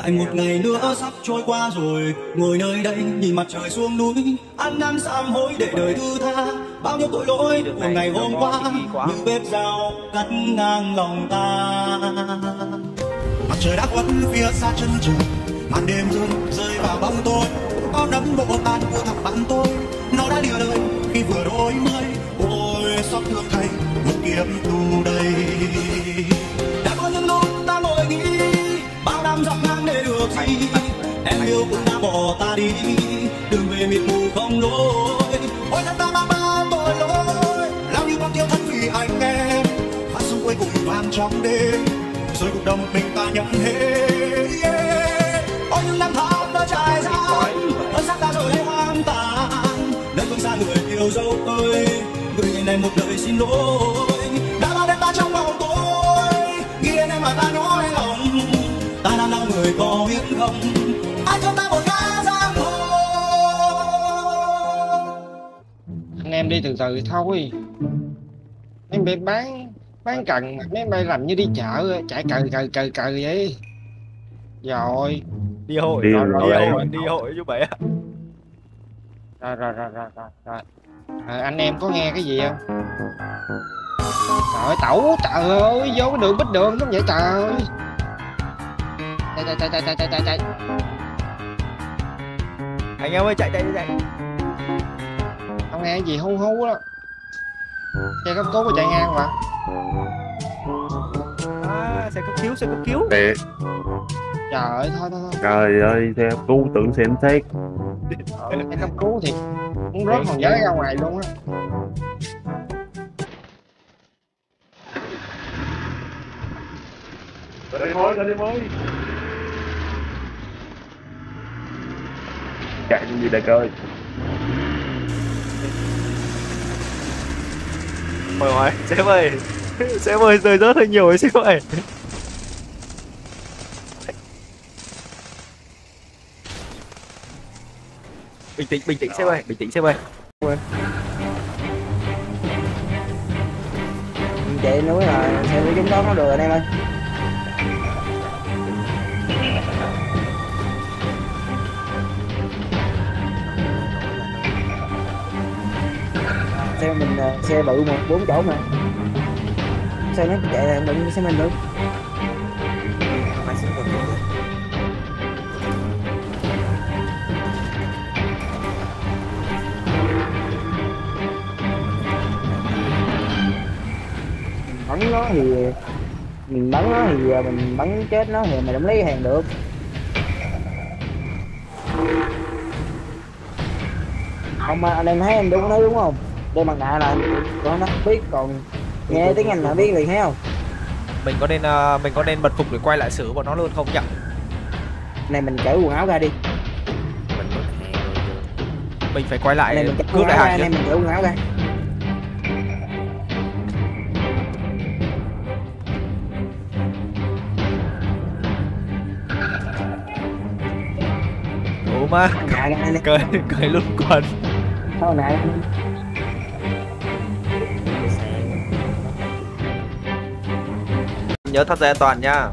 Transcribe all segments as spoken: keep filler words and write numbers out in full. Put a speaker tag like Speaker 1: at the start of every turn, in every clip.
Speaker 1: Lại một ngày nữa sắp trôi qua rồi, ngồi nơi đây nhìn mặt trời xuống núi, ăn năn sám hối để đời thứ tha. Bao nhiêu tội lỗi của ngày hôm qua như vết dao cắt ngang lòng ta. Mặt trời đã khuất phía xa chân trời, màn đêm rơi rơi vào bóng tối. Có nấm bộ tan của thằng bạn tôi, nó đã lìa đời khi vừa đôi mươi. Ôi xót thương thay một kiếp tù đầy. Đã có những lúc ta ngồi nghĩ bao năm dọc ngang để được gì, em yêu cũng đã bỏ ta đi, đường về mịt mù không lối. Ôi thật ta mang bao tội lỗi, lao đi con tiêu thân vì anh em. Phát súng cuối cùng vang trong đêm, rồi cuộc đời một mình ta nhận hết. Yeah. Ôi những năm tháng đã trải ra, ơn xác ta rồi đây hoang tàn. Nơi phương xa người yêu dấu ơi, gửi ngày này một lời xin lỗi. Đã bao đêm ta trong bóng tối, nghĩ đến em mà ta nhói lòng. Ta đang đau người có biết không, ai cho ta một ngã giang hồ.
Speaker 2: Anh em đi từ từ thôi. Em bị bán bán cần mà mấy bay làm như đi chợ chạy cừ cừ cừ cừ vậy. Rồi
Speaker 3: đi hội
Speaker 4: đi,
Speaker 3: rồi, rồi,
Speaker 4: rồi,
Speaker 3: đi
Speaker 4: rồi.
Speaker 3: hội đi hội chú bảy.
Speaker 2: rồi rồi rồi rồi rồi, rồi. À, anh em có nghe cái gì không? Trời ơi tẩu, trời ơi vô cái đường bích đường giống vậy trời. Chạy chạy chạy chạy chạy chạy chạy.
Speaker 3: Anh em ơi chạy chạy chạy.
Speaker 2: Không nghe cái gì hú hú đó. Xe cấp cứu có chạy ngang mà.
Speaker 3: À, xe cấp cứu xe cấp cứu.
Speaker 4: Để...
Speaker 2: Trời ơi thôi thôi thôi.
Speaker 4: Trời ơi, xe cứu tưởng xem xét.
Speaker 2: Xe cấp cứu thì muốn rớt còn giới ra ngoài luôn á.
Speaker 4: Tới đây mới, tới đây mới. Chạy gì đây coi.
Speaker 3: Ôi ôi, sếp ơi. Sếp ơi, rơi rớt hơi nhiều ấy sếp ơi. Bình tĩnh, bình tĩnh sếp ơi, bình tĩnh sếp ơi.
Speaker 5: Chạy núi là xe của chúng đó không được anh em ơi. Xe mình xe bự mà bốn chỗ mà xe nó chạy là đừng xe mình được. Bắn nó thì mình bắn nó thì mình bắn chết nó thì mình không lấy hàng được. Không mà anh em thấy em đúng nói đúng không? Đây mặt nạ là con nó biết, còn nghe tiếng Anh là biết liền thấy không?
Speaker 3: Mình có nên uh, mình có nên mật phục để quay lại xử bọn nó luôn không nhỉ?
Speaker 5: Này mình cởi quần áo ra đi.
Speaker 3: Mình phải quay lại
Speaker 5: này mình
Speaker 3: cướp lại hàng
Speaker 5: này mình cởi quần áo ra.
Speaker 3: Ủa mà cởi cởi luôn quần.
Speaker 5: Sao nè.
Speaker 3: Nhớ thắt dây an toàn nha.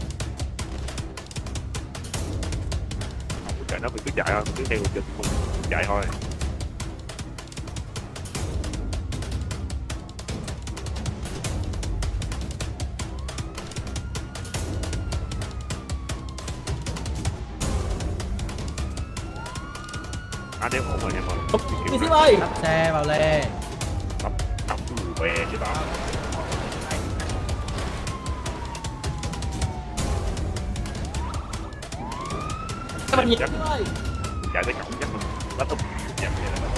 Speaker 4: Chạy nó bị cứ chạy thôi, cứ theo chừng không chạy thôi. Anh em ổn rồi em ơi.
Speaker 6: Chị Ship ơi, đắp xe vào lề.
Speaker 4: Đắp đắp què chứ tao.
Speaker 6: Các bạn nhìn ơi.
Speaker 4: Chạy tới cổng chắc mình bắt úp chạm vậy là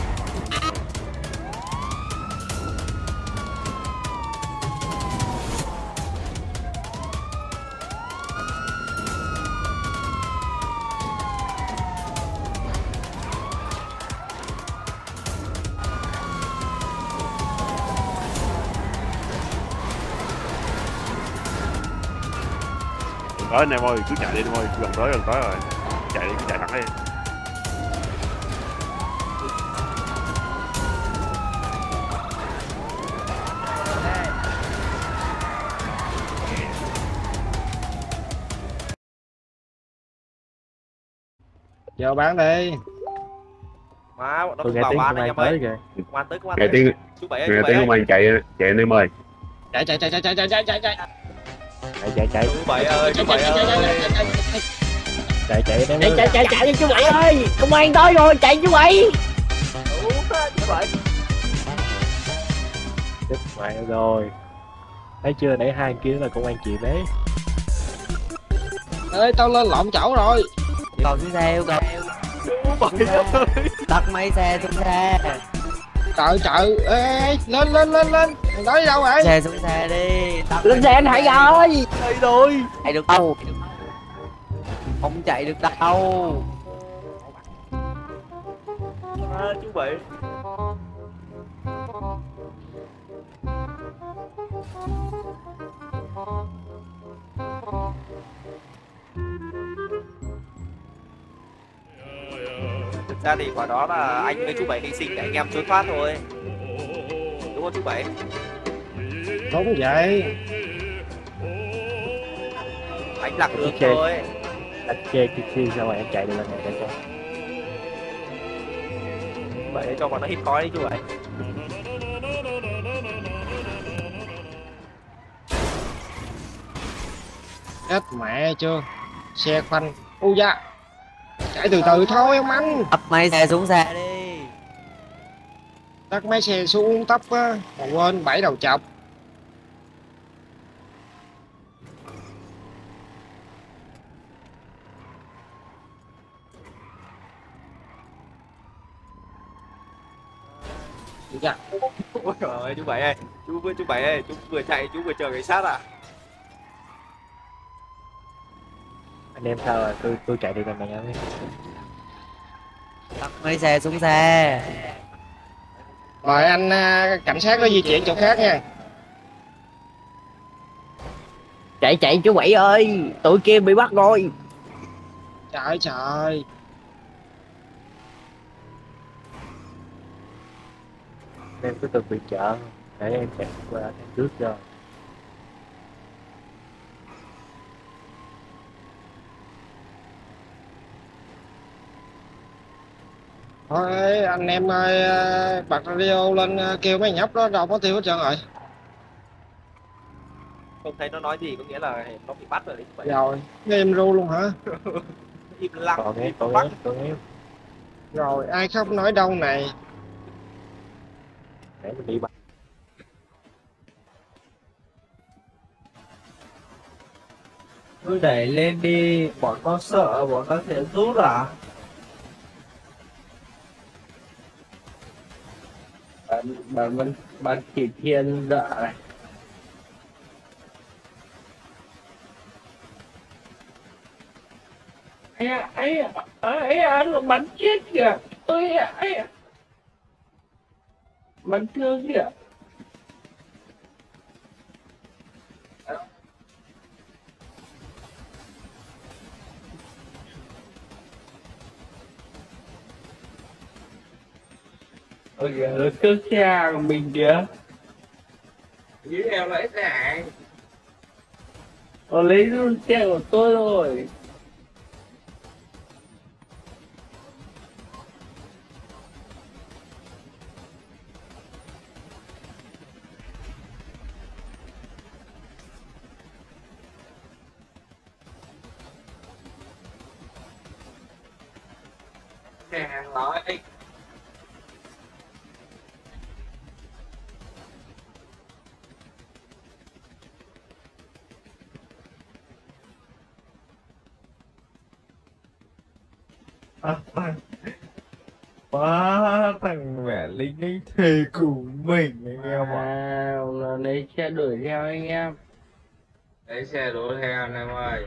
Speaker 4: tới anh em ơi, cứ chạy đi anh em ơi, gần tới gần tới rồi. Chạy đi, cứ chạy thẳng đi.
Speaker 2: Giờ bán đi.
Speaker 3: Má bọn nó
Speaker 7: Tôi
Speaker 3: không
Speaker 7: nghe
Speaker 3: vào
Speaker 7: tiếng
Speaker 3: bán
Speaker 7: công
Speaker 3: này
Speaker 7: an
Speaker 3: em ơi.
Speaker 7: tới kìa.
Speaker 3: Công an tới, công an
Speaker 4: Nghe
Speaker 3: tới.
Speaker 4: tiếng
Speaker 3: Chú Bảy ơi,
Speaker 4: nghe
Speaker 3: chú Bảy
Speaker 4: tiếng
Speaker 3: ơi.
Speaker 4: công an chạy chạy anh em ơi.
Speaker 2: Chạy chạy chạy chạy chạy chạy chạy chạy chạy.
Speaker 7: Chạy chạy chạy
Speaker 3: Chú Bảy ơi, chú Bảy ơi.
Speaker 7: chạy chạy
Speaker 5: chạy chạy chạy chạy chú Bảy ơi, công an tới rồi, chạy chú Bảy.
Speaker 3: Chú Bảy.
Speaker 7: chết mẹ rồi. Thấy chưa, nãy hai kia là công an chị đấy.
Speaker 2: Ê tao lên lộn chỗ rồi.
Speaker 5: Cầu xuống xe, yêu cầu.
Speaker 3: Chú Bảy ơi.
Speaker 5: Tắt máy xe xuống xe.
Speaker 2: Trời trời. Ê lên lên lên lên. Mày nói đi đâu vậy?
Speaker 5: Xe xuống xe đi. Tắt lên xe anh Hải ơi.
Speaker 3: Đây rồi.
Speaker 5: Chạy được đâu? Không chạy được đâu.
Speaker 3: À, chú Bảy. Thực ra thì quả đó là anh với chú Bảy hy sinh để anh em trốn thoát thôi. Đúng không chú Bảy?
Speaker 2: Đúng vậy.
Speaker 3: Anh lạc đường
Speaker 7: Ok.
Speaker 3: thôi.
Speaker 7: Anh chê kia kia sao mà em chạy được lên này chạy sao?
Speaker 3: Chú Bảy cho bọn nó hít khói đi chú Bảy.
Speaker 2: Chết mẹ chưa. Xe khoanh. U da. Chạy từ từ thôi ông anh.
Speaker 5: Tắt máy xe xuống xe đi.
Speaker 2: Tắt máy xe xuống tóc á. Mà quên bảy đầu chọc. Dạ.
Speaker 3: Ôi trời ơi chú Bảy ơi. Chú với chú Bảy ơi, chú vừa chạy chú vừa chờ cảnh sát à?
Speaker 7: Anh em sao rồi, tôi tôi chạy đi lên này nha.
Speaker 5: Tắt máy xe xuống xe.
Speaker 2: Rồi anh à, cảnh sát nó di chuyển chỗ khác nha.
Speaker 5: Chạy chạy chú Bảy ơi, tụi kia bị bắt rồi.
Speaker 2: Trời trời.
Speaker 7: Em cứ từng bị chợ để em chạy qua em trước cho.
Speaker 2: Thôi anh em ơi, à, bật radio lên à, kêu mấy nhóc đó đâu có tiêu hết trơn rồi.
Speaker 3: Không thấy nó nói gì có nghĩa là nó bị bắt rồi đấy chú Bảy.
Speaker 2: Rồi, nghe em ru luôn hả?
Speaker 3: Im lặng.
Speaker 7: Còn em
Speaker 3: im
Speaker 7: còn
Speaker 3: bắt.
Speaker 7: em còn em
Speaker 2: Rồi ai khóc nói đâu này.
Speaker 7: để mình đi bắt.
Speaker 6: Cứ đẩy lên đi, bọn con sợ, bọn con sẽ rút à? Bạn, bạn, bạn, bạn chỉ thiên đợi này. Ấy à, ấy à, ấy à, nó bắn chết kìa. Ôi à, ấy à. Bắn thương kìa. Ôi kìa, nó cướp xe của mình kìa. Dưới em lấy xe. Nó lấy luôn xe của tôi rồi. Hàng nói. Quá thằng mẹ lính ấy thề của mình anh em ạ. À, là lấy xe đuổi theo anh em. Lấy xe đuổi theo anh em ơi.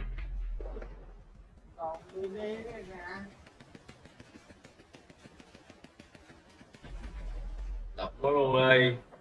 Speaker 6: Đập có luôn đây.